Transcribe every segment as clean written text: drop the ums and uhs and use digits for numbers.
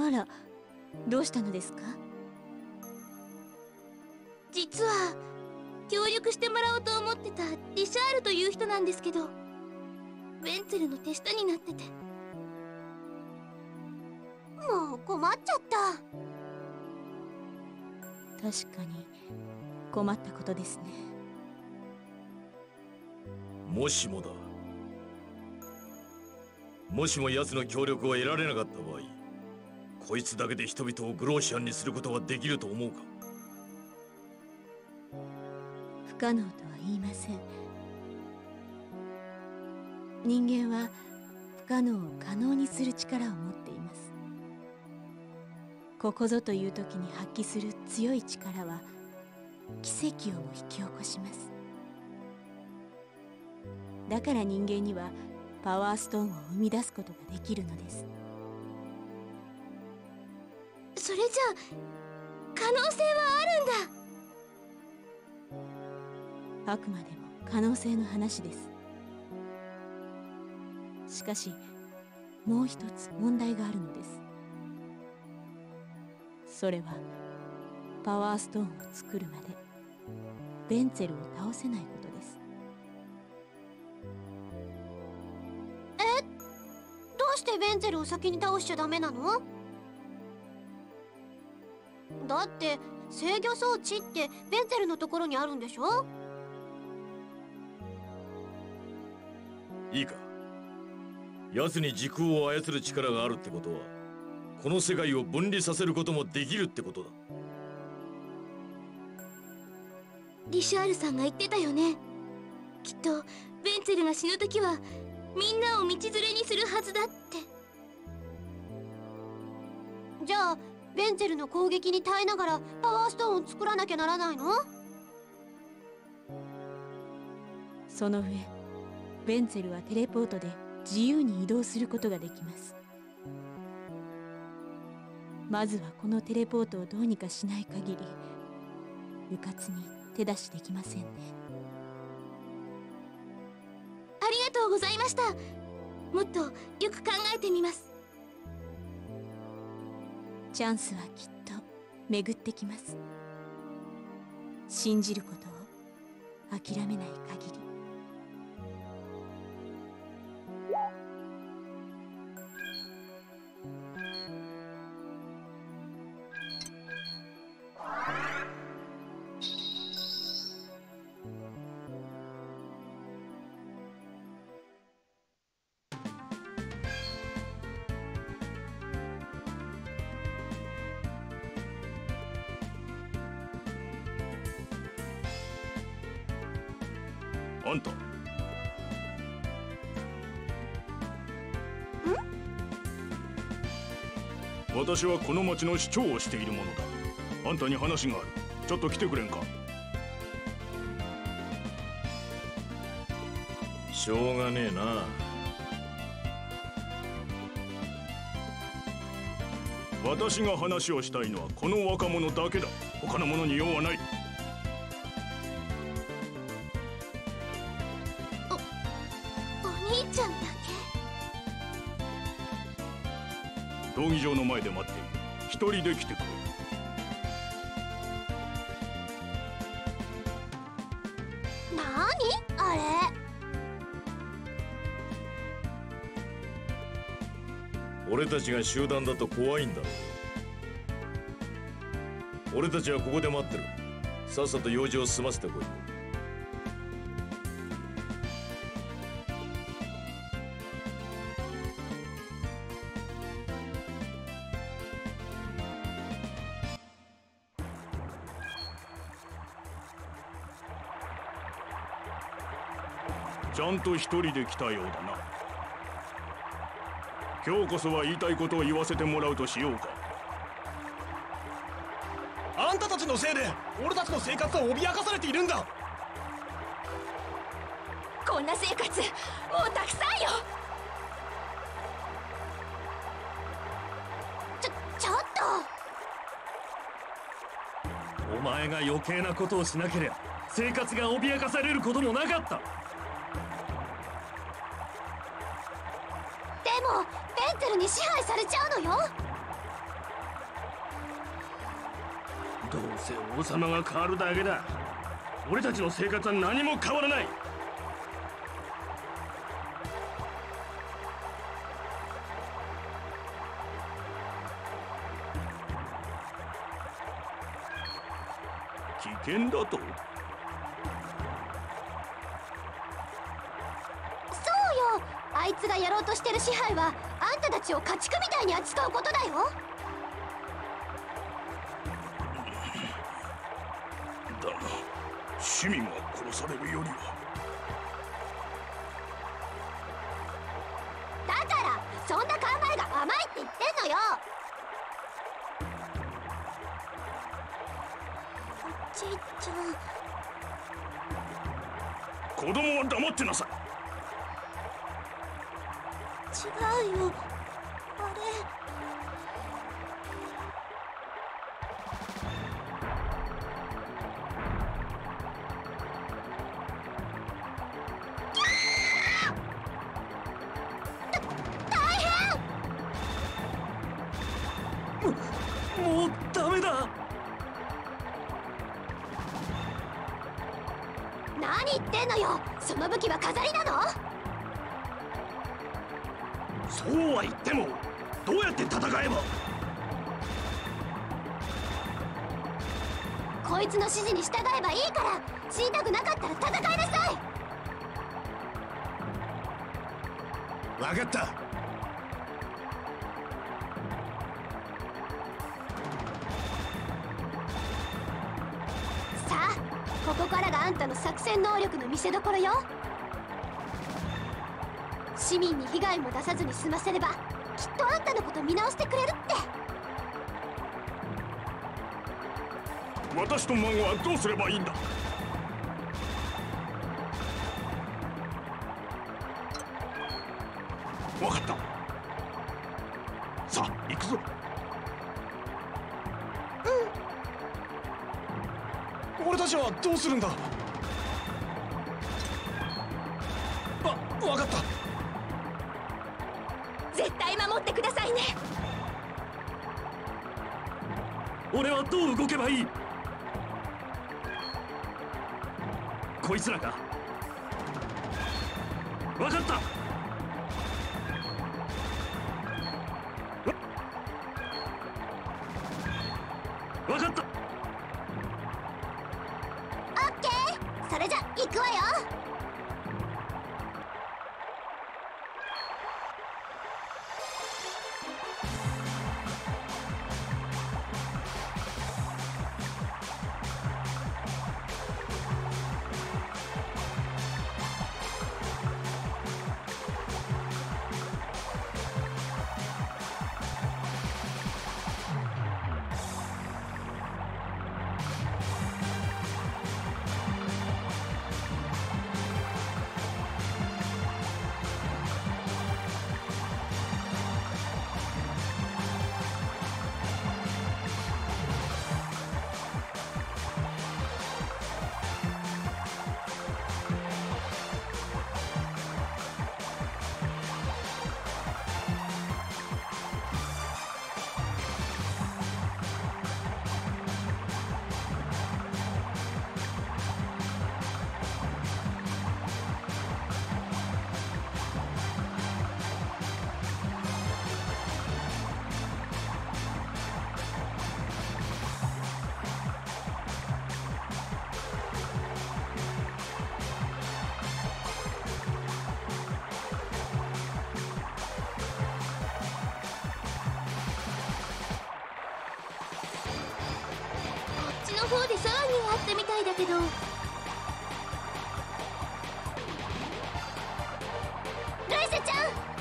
あら、どうしたのですか？ 実は協力してもらおうと思ってたリシャールという人なんですけど、ベンツェルの手下になってて。もう困っちゃった。 確かに困ったことですね。 もしもだ。もしも奴の協力を得られなかった場合、こいつだけで人々をグローシアンにすることはできると思うか？ 不可能とは言いません。人間は不可能を可能にする力を持っています。ここぞという時に発揮する強い力は奇跡をも引き起こします。だから人間にはパワーストーンを生み出すことができるのです。 それじゃあ可能性はあるんだ。 あくまでも可能性の話です。しかしもう一つ問題があるのです。それはパワーストーンを作るまでベンツェルを倒せないことです。 どうしてベンツェルを先に倒しちゃダメなの？だって制御装置ってベンツェルのところにあるんでしょ？ いいか。奴に時空を操る力があるってことは、この世界を分離させることもできるってことだ。 リシャールさんが言ってたよね。きっとベンツェルが死ぬ時はみんなを道連れにするはずだって。じゃあベンツェルの攻撃に耐えながらパワーストーンを作らなきゃならないの？ その上ベンツェルはテレポートで自由に移動することができます。まずはこのテレポートをどうにかしない限り迂闊に手出しできませんね。 ありがとうございました。もっとよく考えてみます。 チャンスはきっと巡ってきます。信じることを諦めない限り。 あんた。私はこの町の市長をしているものだ。あんたに話がある。ちょっと来てくれんか。しょうがねえな。私が話をしたいのはこの若者だけだ。他の者に用はない。 お兄ちゃんだけ。闘技場の前で待っている。一人で来てくれ。 なにあれ？ 俺たちが集団だと怖いんだろう。俺たちはここで待ってる。さっさと用事を済ませてこい。ちゃんと一人で来たようだな。今日こそは言いたいことを言わせてもらうとしようか。 あんたたちのせいで俺たちの生活は脅かされているんだ。 こんな生活もうたくさんよ。ちょっと。 お前が余計なことをしなければ生活が脅かされることもなかった。 でもベンツェルに支配されちゃうのよ。 どうせ王様が変わるだけだ。俺たちの生活は何も変わらない。 危険だと？ そうよ、あいつがやろうとしてる支配はあんたたちを家畜みたいに扱うことだよ。 だが市民が殺されるよりは。 だからそんな考えが甘いって言ってんのよ。おじいちゃん。 子供は黙ってなさい。 違うよ、あれ。 もうダメだ。 何言ってんのよ、その武器は飾りなの？ そうは言ってもどうやって戦えば。 こいつの指示に従えばいいから、死にたくなかったら戦いなさい。 分かった。 さあ、ここからがあんたの作戦能力の見せ所よ。市民に被害も出さずに済ませれば、きっとあんたのこと見直してくれるって。 私と孫はどうすればいいんだ。分かった。さあ行くぞ。 俺たちはどうするんだ。分かった。 絶対守ってくださいね。 俺はどう動けばいい？こいつらか。分かった。分かった。 オッケー、それじゃ行くわよ。の方で騒ぎがあったみたいだけど。ルイセちゃ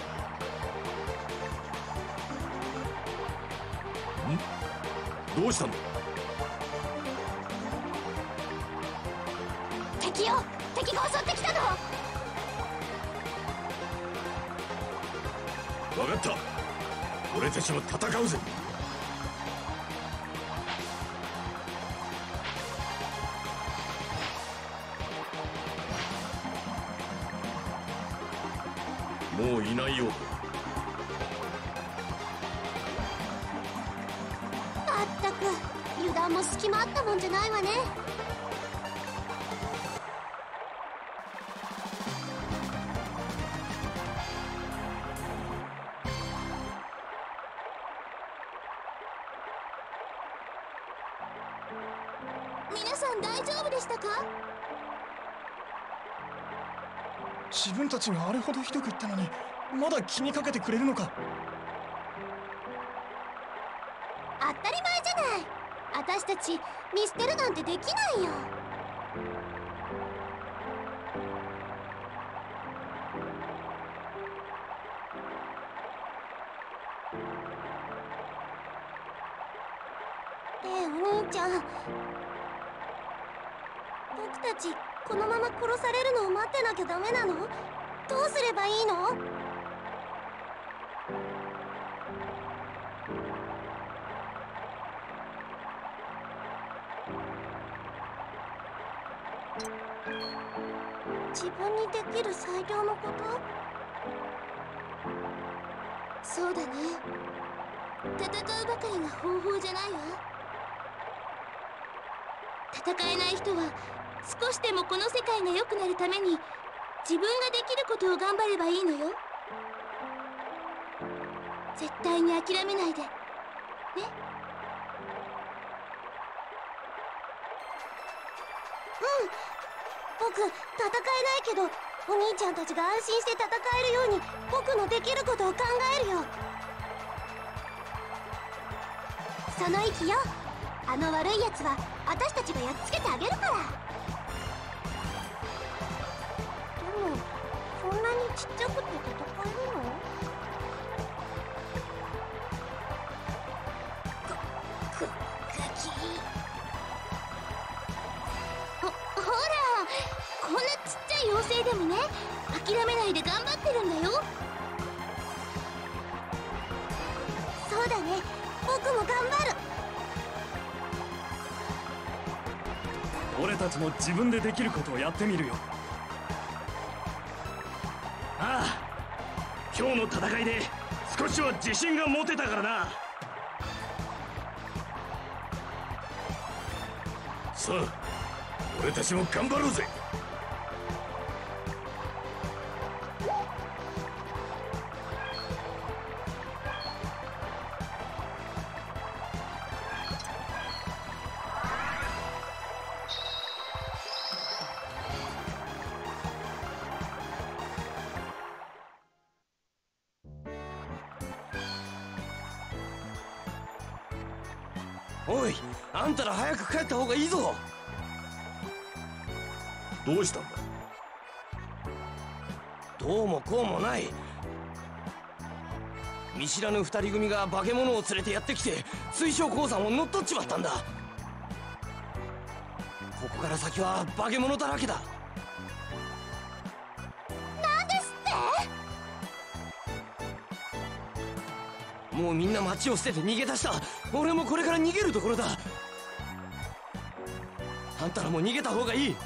ん？どうしたの？ 敵よ、敵が襲ってきたの。 分かった、俺たちも戦うぜ。もういないようだ。 まったく油断間も隙間あったもんじゃないわね。皆さん大丈夫でしたか？ 自分たちがあれほどひどく言ったのにまだ気にかけてくれるのか。 当たり前じゃない。私たち見捨てるなんてできないよ。ねえお兄ちゃん、僕たちこのまま殺されるのを待ってなきゃダメなの？どうすればいいの？自分にできる最良のこと？そうだね。戦うばかりが方法じゃないわ。戦えない人は少しでもこの世界が良くなるために自分ができることを頑張ればいいのよ。絶対に諦めないでね。僕戦えないけど、お兄ちゃんたちが安心して戦えるように僕のできることを考えるよ。その息よ。あの悪いやつは私たちがやっつけてあげるから。でもそんなにちっちゃくて戦えるの？ほら、こんなちっちゃい妖精でもね、諦めないで頑張ってるんだよ。そうだね、僕も頑張る。 俺たちも自分でできることをやってみるよ。ああ、今日の戦いで少しは自信が持てたからな。 さあ、俺たちも頑張ろうぜ。 おい、あんたら早く帰った方がいいぞ。 どうしたんだ？ どうもこうもない。見知らぬ二人組が化け物を連れてやってきて水晶鉱山を乗っ取っちまったんだ。ここから先は化け物だらけだ。 なんですって？ もうみんな町を捨てて逃げ出した。俺もこれから逃げるところだ。あんたらも逃げた方がいい。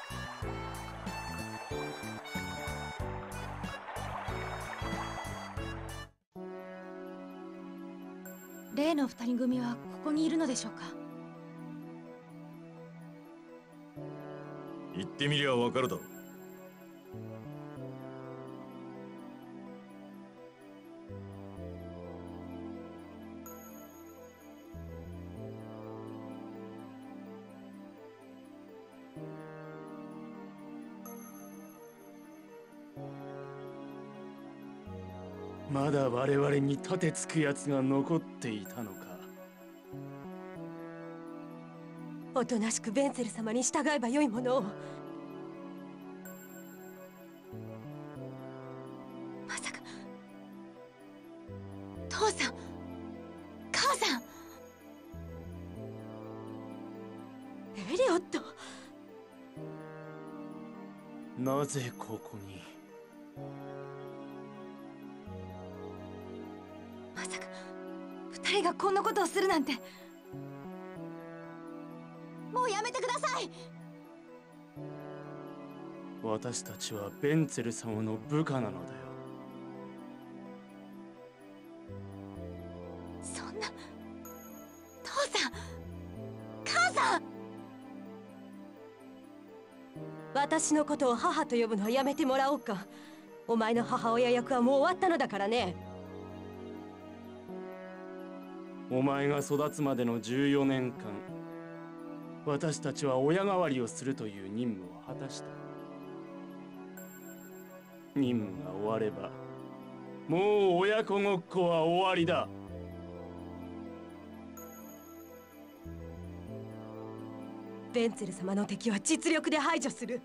例の二人組はここにいるのでしょうか？ 行ってみりゃわかるだろう。 まだ我々に盾つくやつが残っていたのか。 おとなしくベンツェル様に従えばよいものを。 まさか父さん、母さん、 エリオット。 なぜここに？ まさか二人がこんなことをするなんて。もうやめてください。 私たちはベンツェル様の部下なのだよ。 そんな父さん。 私のことを母と呼ぶのはやめてもらおうか。お前の母親役はもう終わったのだからね。 お前が育つまでの14年間、私たちは親代わりをするという任務を果たした。任務が終われば、もう親子ごっこは終わりだ。 ベンツェル様の敵は実力で排除する。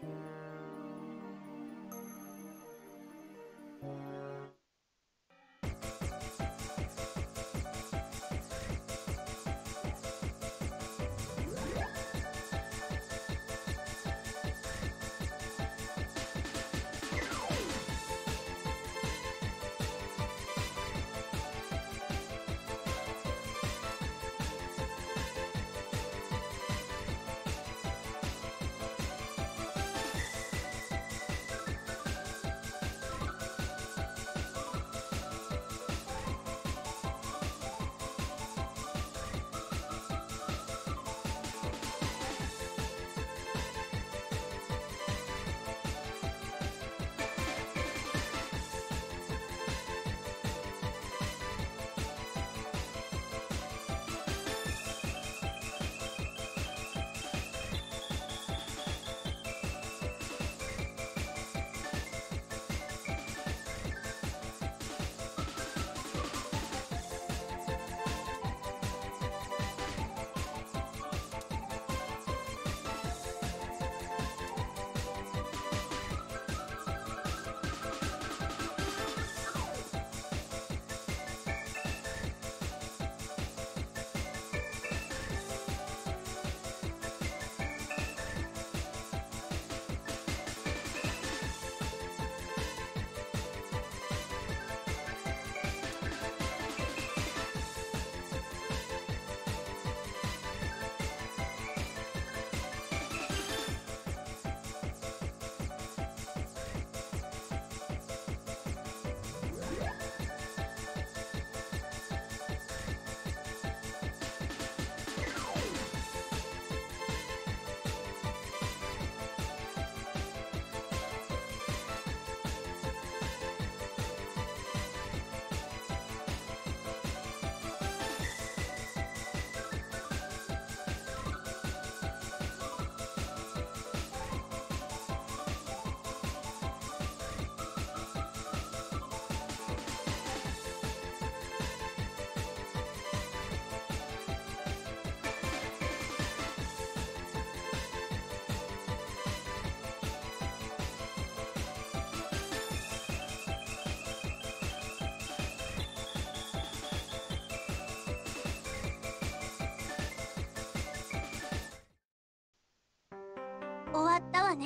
終わったわね。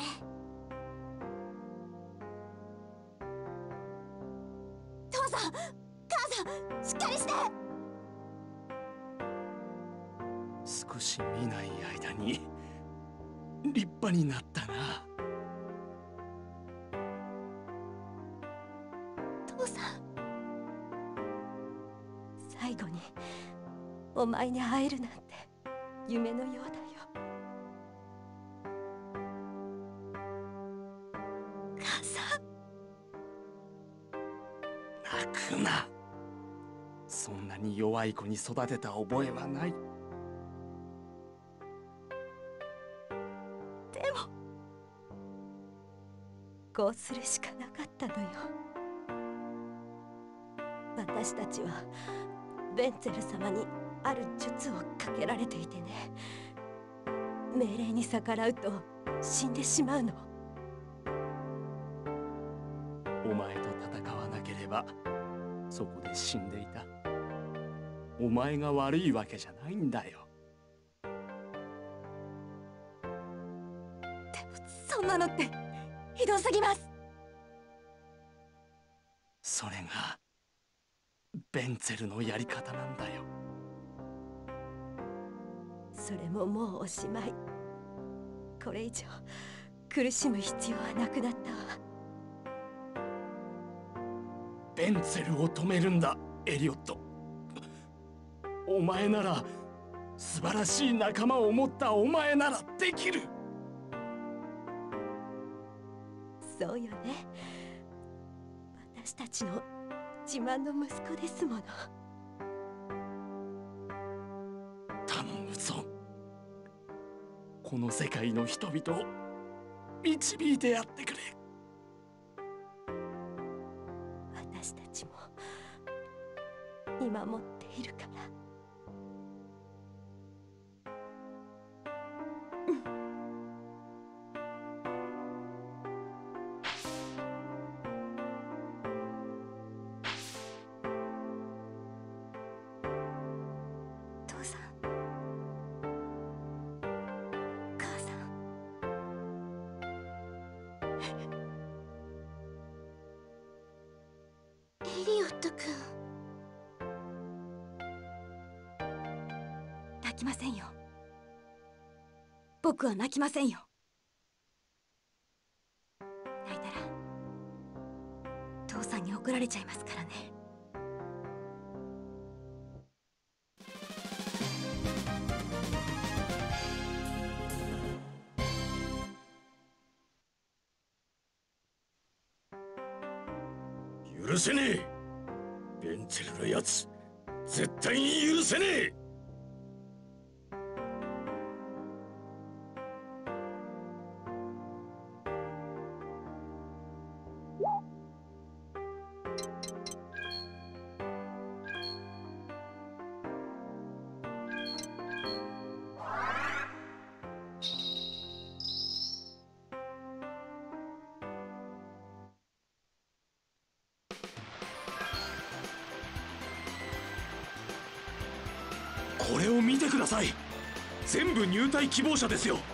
父さん、母さん、しっかりして。 少し見ない間に立派になったな。 父さん、 最後にお前に会えるなんて夢のようだよ。 母さん。 泣くな。そんなに弱い子に育てた覚えはない。 でもこうするしかなかったのよ。私たちはベンツェル様にある術をかけられていてね。命令に逆らうと死んでしまうの。 お前と戦わなければそこで死んでいた。お前が悪いわけじゃないんだよ。 でもそんなのってひどすぎます。 それがベンツェルのやり方なんだよ。 それももうおしまい。これ以上苦しむ必要はなくなったわ。 ベンツェルを止めるんだ、エリオット。お前なら、素晴らしい仲間を持ったお前ならできる。 そうよね。私たちの自慢の息子ですもの。 頼むぞ。この世界の人々を導いてやってくれ。 私たちも見守っているから。父さん、母さん。 エリオット君。 泣きませんよ。僕は泣きませんよ。泣いたら父さんに怒られちゃいますからね。 許せねえ。ベンツェルのやつ絶対に許せねえ。 これを見てください。全部入隊希望者ですよ。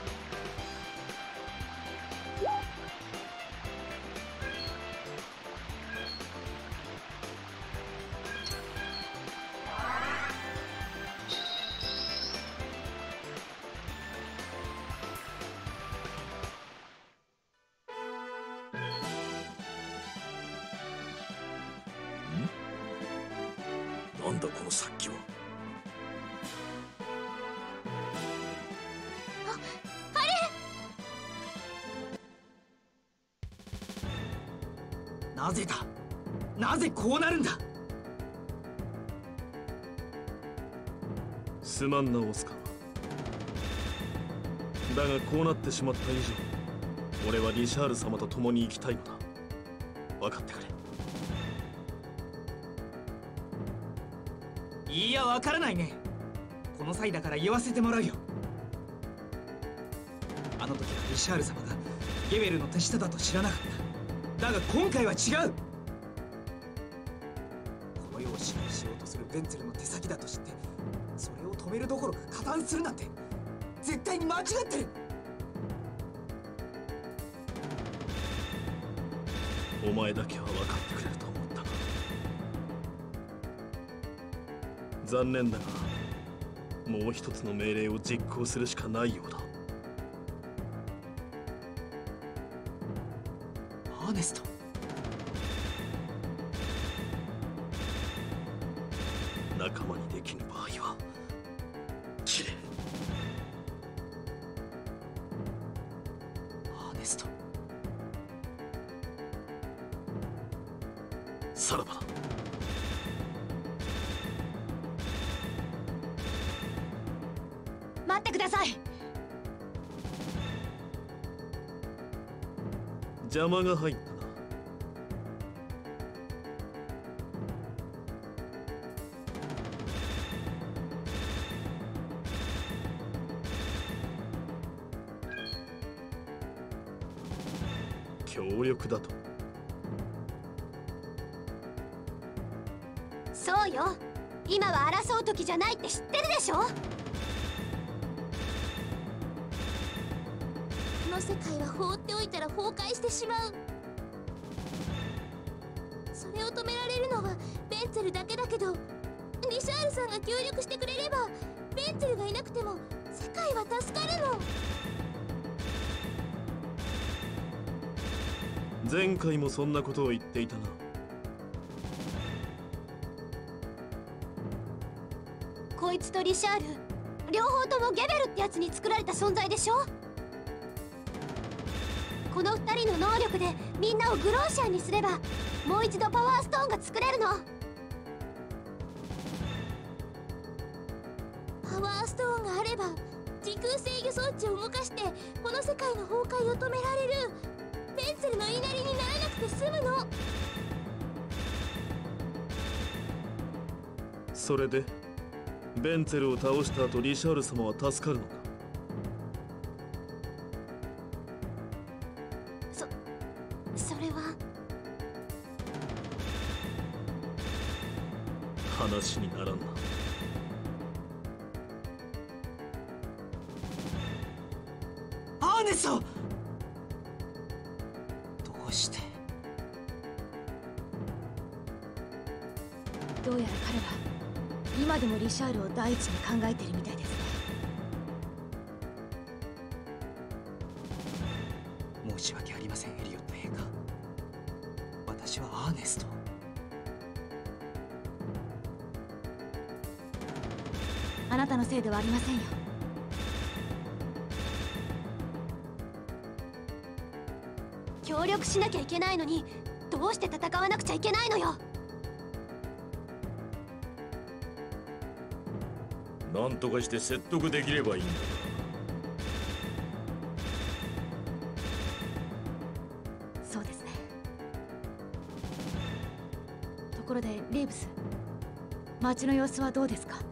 なんだこの殺気は。 なぜだ。なぜこうなるんだ。 すまんなオスカー。だがこうなってしまった以上、俺はリシャール様と共に生きたいのだ。分かってくれ。 いや、わからないね。この際だから言わせてもらうよ。あの時はリシャール様がゲベルの手下だと知らなかった。だが今回は違う。この世を支配しようとするベンツェルの手先だと知って、それを止めるどころか加担するなんて絶対に間違ってる。 お前だけは分かってくれると思ったが、残念だがもう一つの命令を実行するしかないようだ。 アーネスト。 仲間にできぬ場合は切れ。 アーネスト。 さらばだ。 待ってください。 邪魔が入ったな。強力だと。 そうよ。今は争う時じゃないって知ってるでしょ。この世界は放っておいたら崩壊してしまう。それを止められるのはベンツェルだけだけど、リシャールさんが協力してくれればベンツェルがいなくても世界は助かるの。 前回もそんなことを言っていたな。 こいつとリシャール、両方ともゲベルってやつに作られた存在でしょ。 この2人の能力でみんなをグローシャンにすればもう一度パワーストーンが作れるの。パワーストーンがあれば時空制御装置を動かしてこの世界の崩壊を止められる。ベンツェルの言いなりにならなくて済むの。 それでベンツェルを倒した後リシャール様は助かるのか？ それは話にならんな。 アーネスト！どうして？ どうやら彼は今でもリシャールを第一に考えているみたいですね。 申し訳ありません、エリオット陛下。私はアーネスト。 あなたのせいではありませんよ。 協力しなきゃいけないのにどうして戦わなくちゃいけないのよ。 何とかして説得できればいいんだ。 そうですね。ところでレイブス、街の様子はどうですか？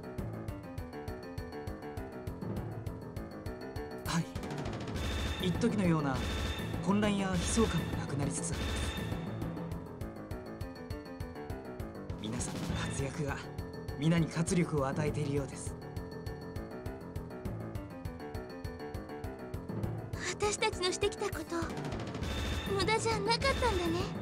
はい、一時のような混乱や悲壮感がなくなりつつあります。皆さんの活躍が皆に活力を与えているようです。 私たちのしてきたこと無駄じゃなかったんだね。